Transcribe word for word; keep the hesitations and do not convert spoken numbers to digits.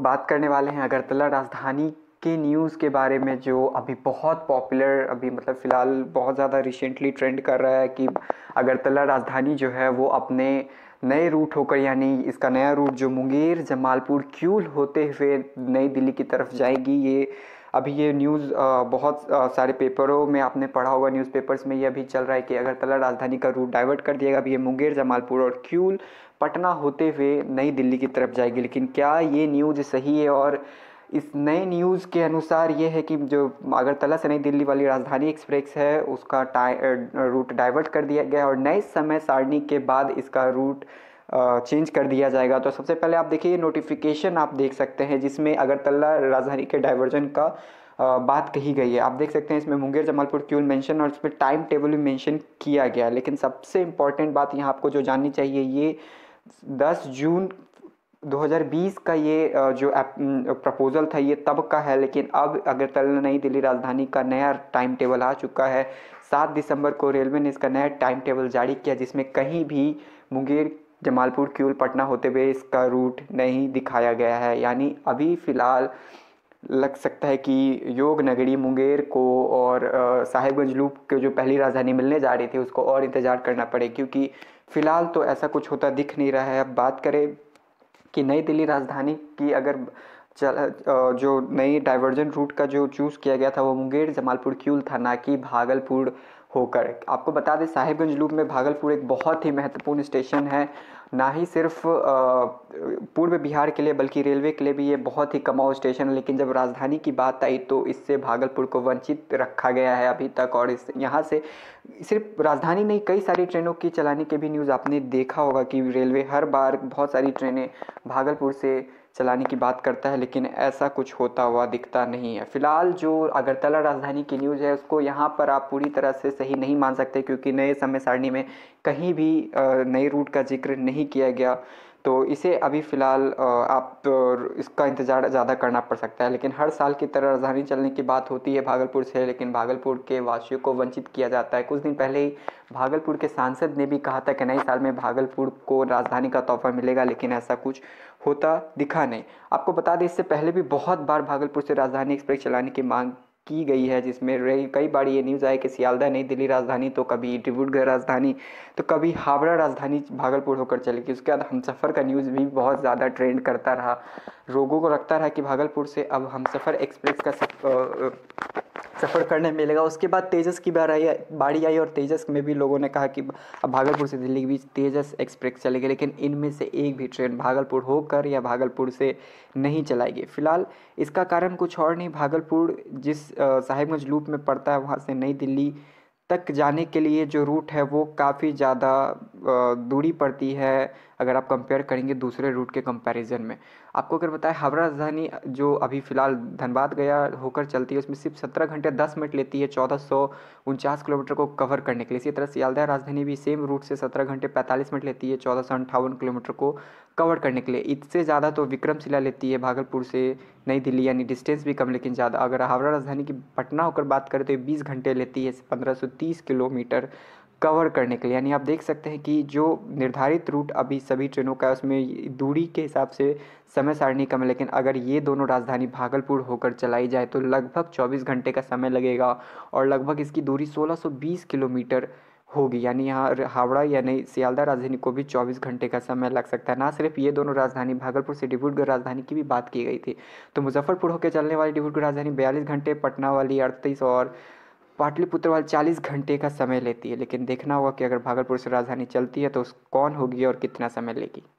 बात करने वाले हैं अगरतला राजधानी के न्यूज़ के बारे में, जो अभी बहुत पॉपुलर, अभी मतलब फ़िलहाल बहुत ज़्यादा रिसेंटली ट्रेंड कर रहा है कि अगरतला राजधानी जो है वो अपने नए रूट होकर, यानी इसका नया रूट जो मुंगेर जमालपुर क्यूल होते हुए नई दिल्ली की तरफ जाएगी। ये अभी ये न्यूज़ बहुत आ, सारे पेपरों में आपने पढ़ा होगा, न्यूज़पेपर्स में ये अभी चल रहा है कि अगरतला राजधानी का रूट डाइवर्ट कर दिएगा। अभी ये मुंगेर जमालपुर और क्यूल पटना होते हुए नई दिल्ली की तरफ जाएगी। लेकिन क्या ये न्यूज़ सही है? और इस नए न्यूज़ के अनुसार ये है कि जो अगरतला से नई दिल्ली वाली राजधानी एक्सप्रेस है उसका रूट डाइवर्ट कर दिया गया और नए समय सारणी के बाद इसका रूट चेंज कर दिया जाएगा। तो सबसे पहले आप देखिए, ये नोटिफिकेशन आप देख सकते हैं जिसमें अगरतला राजधानी के डाइवर्जन का आ, बात कही गई है। आप देख सकते हैं इसमें मुंगेर जमालपुर क्यूल मेंशन और इसमें टाइम टेबल भी मेंशन किया गया है। लेकिन सबसे इम्पॉर्टेंट बात यहाँ आपको जो जाननी चाहिए, ये दस जून दो हज़ार बीस का ये जो प्रपोज़ल था ये तब का है। लेकिन अब अगरतला नई दिल्ली राजधानी का नया टाइम टेबल आ चुका है। सात दिसंबर को रेलवे ने इसका नया टाइम टेबल जारी किया जिसमें कहीं भी मुंगेर जमालपुर क्यूल पटना होते हुए इसका रूट नहीं दिखाया गया है। यानी अभी फ़िलहाल लग सकता है कि योग नगरी मुंगेर को और साहिबगंज लूप के जो पहली राजधानी मिलने जा रही थी उसको और इंतज़ार करना पड़े, क्योंकि फ़िलहाल तो ऐसा कुछ होता दिख नहीं रहा है। अब बात करें कि नई दिल्ली राजधानी की, अगर चल जो नई डाइवर्जन रूट का जो चूज़ किया गया था वो मुंगेर जमालपुर क्यूल था, ना कि भागलपुर होकर। आपको बता दें साहिबगंज लूप में भागलपुर एक बहुत ही महत्वपूर्ण स्टेशन है, ना ही सिर्फ पूर्व बिहार के लिए बल्कि रेलवे के लिए भी ये बहुत ही कमाऊ स्टेशन है। लेकिन जब राजधानी की बात आई तो इससे भागलपुर को वंचित रखा गया है अभी तक। और इस यहाँ से सिर्फ राजधानी नहीं, कई सारी ट्रेनों की चलाने के भी न्यूज़ आपने देखा होगा कि रेलवे हर बार बहुत सारी ट्रेनें भागलपुर से चलाने की बात करता है, लेकिन ऐसा कुछ होता हुआ दिखता नहीं है। फ़िलहाल जो अगरतला राजधानी की न्यूज़ है उसको यहाँ पर आप पूरी तरह से सही नहीं मान सकते, क्योंकि नए समय सारणी में कहीं भी नए रूट का जिक्र नहीं किया गया। तो इसे अभी फ़िलहाल आप तो इसका इंतज़ार ज़्यादा करना पड़ सकता है। लेकिन हर साल की तरह राजधानी चलने की बात होती है भागलपुर से, लेकिन भागलपुर के वासियों को वंचित किया जाता है। कुछ दिन पहले ही भागलपुर के सांसद ने भी कहा था कि नए साल में भागलपुर को राजधानी का तोहफा मिलेगा, लेकिन ऐसा कुछ होता दिखा नहीं। आपको बता दें इससे पहले भी बहुत बार भागलपुर से राजधानी एक्सप्रेस चलाने की मांग की गई है, जिसमें कई बार ये न्यूज़ आए कि सियालदह नई दिल्ली राजधानी, तो कभी डिब्रूगढ़ राजधानी, तो कभी हावड़ा राजधानी भागलपुर होकर चलेगी। उसके बाद हमसफ़र का न्यूज़ भी बहुत ज़्यादा ट्रेंड करता रहा, लोगों को लगता रहा कि भागलपुर से अब हमसफ़र एक्सप्रेस का सफ़र करने मिलेगा। उसके बाद तेजस की बार आई बारी आई और तेजस में भी लोगों ने कहा कि अब भागलपुर से दिल्ली के बीच तेजस एक्सप्रेस चलेगी, लेकिन इनमें से एक भी ट्रेन भागलपुर होकर या भागलपुर से नहीं चलाएगी। फ़िलहाल इसका कारण कुछ और नहीं, भागलपुर जिस साहिबगंज लूप में पड़ता है वहाँ से नई दिल्ली तक जाने के लिए जो रूट है वो काफ़ी ज़्यादा दूरी पड़ती है अगर आप कंपेयर करेंगे दूसरे रूट के कंपैरिजन में। आपको अगर बताएं हावड़ा राजधानी जो अभी फ़िलहाल धनबाद गया होकर चलती है उसमें सिर्फ सत्रह घंटे दस मिनट लेती है चौदह सौ उनचास किलोमीटर को कवर करने के लिए। इसी तरह सियालदह राजधानी भी सेम रूट से सत्रह घंटे पैंतालीस मिनट लेती है चौदह सौ अंठावन किलोमीटर को कवर करने के लिए। इससे ज़्यादा तो विक्रमशिला लेती है भागलपुर से नई दिल्ली, यानी डिस्टेंस भी कम लेकिन ज़्यादा। अगर हावड़ा राजधानी की पटना होकर बात करें तो ये बीस घंटे लेती है पंद्रह सौ तीस किलोमीटर कवर करने के लिए। यानी आप देख सकते हैं कि जो निर्धारित रूट अभी सभी ट्रेनों का है उसमें दूरी के हिसाब से समय सारणी कम है, लेकिन अगर ये दोनों राजधानी भागलपुर होकर चलाई जाए तो लगभग चौबीस घंटे का समय लगेगा और लगभग इसकी दूरी सोलह सौ बीस किलोमीटर होगी। यानी यहाँ हावड़ा या नई सियालदह राजधानी को भी चौबीस घंटे का समय लग सकता है। ना सिर्फ ये दोनों राजधानी, भागलपुर से डिब्रूगढ़ राजधानी की भी बात की गई थी। तो मुजफ्फरपुर होकर चलने वाली डिब्रूगढ़ राजधानी बयालीस घंटे, पटना वाली अड़तीस और पाटलिपुत्र वाली चालीस घंटे का समय लेती है। लेकिन देखना होगा कि अगर भागलपुर से राजधानी चलती है तो कौन होगी और कितना समय लेगी।